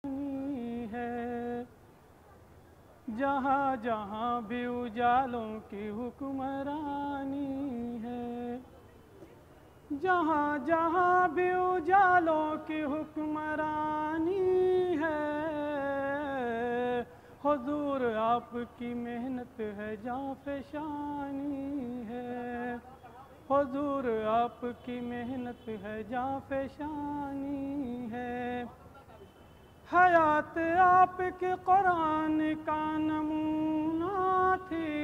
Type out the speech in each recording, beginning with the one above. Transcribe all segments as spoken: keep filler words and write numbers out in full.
ہے، جہاں جہاں بھی اجالوں کی حکمرانی ہے، جہاں جہاں بھی اجالوں کی حکمرانی ہے، حضور آپ کی محنت ہے جاں فشانی ہے، حضور آپ کی محنت ہے جاں فشانی ہے، حیات آپ کے قرآن کا نمونہ تھی،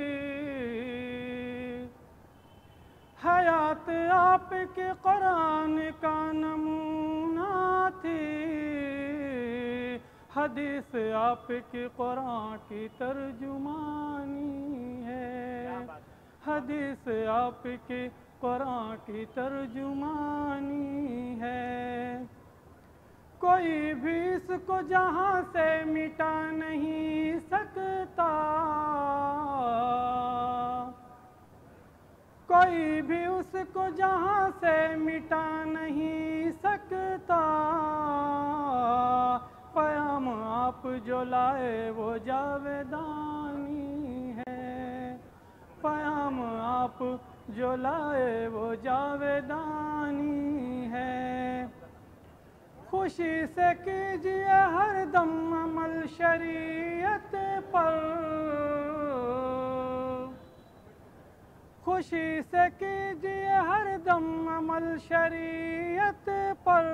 حیات آپ کے قرآن کا نمونہ تھی، حدیث آپ کی قرآن کی ترجمانی ہے، حدیث آپ کی قرآن کی ترجمانی ہے، کوئی بھی اس کو جہاں سے مٹا نہیں سکتا، کوئی بھی اس کو جہاں سے مٹا نہیں سکتا، پیام آپ جو لائے وہ جاویدانی ہے، پیام آپ جو لائے وہ جاویدانی ہے، خوشی سے کیجئے ہر دم عمل شریعت پر، خوشی سے کیجئے ہر دم عمل شریعت پر،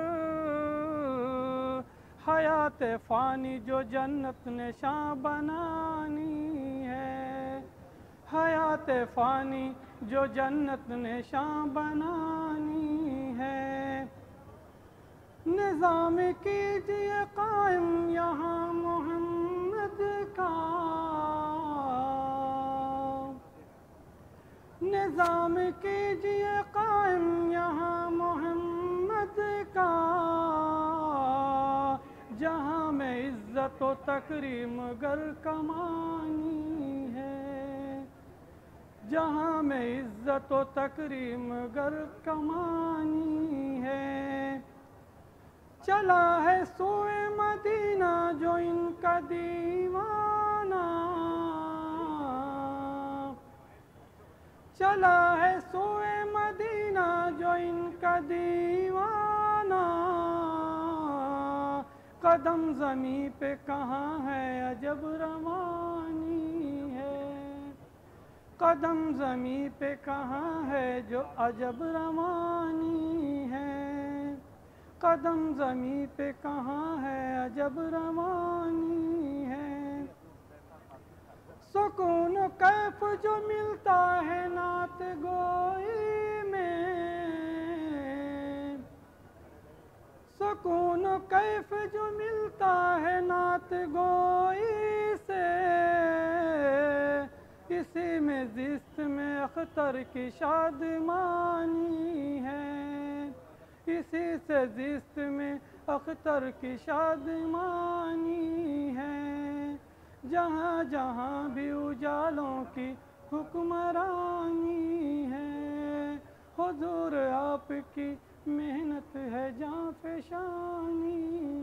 حیات فانی جو جنت نشاں بنانی ہے، حیات فانی جو جنت نشاں بنانی ہے، نظام کیجئے قائم یہاں محمد کا، نظام کیجئے قائم یہاں محمد کا، جہاں میں عزت و تکریم گر کمانی ہے، جہاں میں عزت و تکریم گر کمانی ہے، چلا ہے سوئے مدینہ جو ان کا دیوانہ، چلا ہے سوئے مدینہ جو ان کا دیوانہ، قدم زمیں پہ کہاں ہے عجب روانی ہے، قدم زمیں پہ کہاں ہے جو عجب روانی ہے، قدم زمیں پہ کہاں ہے عجب روانی ہے، سکون و کیف جو ملتا ہے نعت گوئی میں، سکون و کیف جو ملتا ہے نعت گوئی سے، اسی میں زیست میں اختر کی شادمانی ہے، اسی سے زیست میں اختر کی شادمانی ہے، جہاں جہاں بھی اجالوں کی حکمرانی ہے، حضور آپ کی محنت ہے جاں فشانی